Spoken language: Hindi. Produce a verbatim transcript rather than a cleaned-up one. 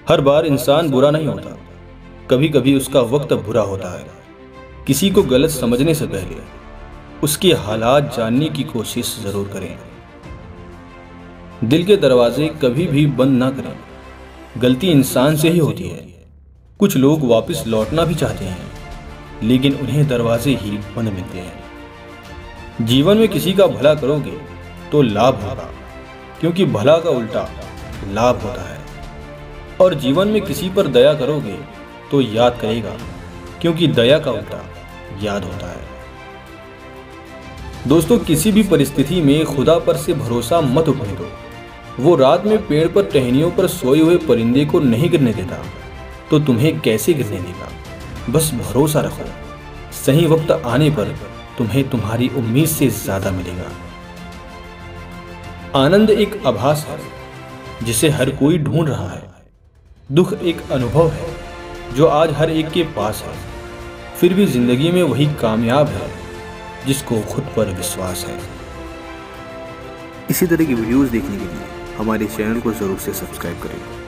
हर बार इंसान बुरा नहीं होता, कभी कभी उसका वक्त बुरा होता है। किसी को गलत समझने से पहले उसके हालात जानने की कोशिश जरूर करें। दिल के दरवाजे कभी भी बंद ना करें। गलती इंसान से ही होती है। कुछ लोग वापस लौटना भी चाहते हैं, लेकिन उन्हें दरवाजे ही बंद मिलते हैं। जीवन में किसी का भला करोगे तो लाभ होगा, क्योंकि भला का उल्टा लाभ होता है। और जीवन में किसी पर दया करोगे तो याद करेगा, क्योंकि दया का उल्टा याद होता है। दोस्तों, किसी भी परिस्थिति में खुदा पर से भरोसा मत उठने दो। वो रात में पेड़ पर टहनियों पर सोए हुए परिंदे को नहीं गिरने देता, तो तुम्हें कैसे गिरने देगा। बस भरोसा रखो, सही वक्त आने पर तुम्हें तुम्हारी उम्मीद से ज्यादा मिलेगा। आनंद एक आभास है जिसे हर कोई ढूंढ रहा है। दुख एक अनुभव है जो आज हर एक के पास है। फिर भी जिंदगी में वही कामयाब है जिसको खुद पर विश्वास है। इसी तरह की वीडियोस देखने के लिए हमारे चैनल को जरूर से सब्सक्राइब करें।